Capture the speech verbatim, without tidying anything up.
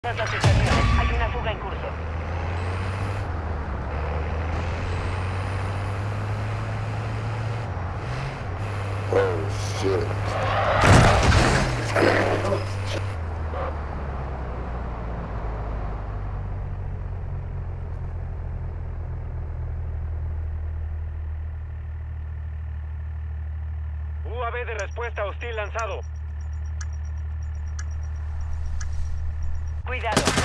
Todas las estaciones. Hay una fuga en curso. Oh, shit. U A V de respuesta hostil lanzado. Cuidado.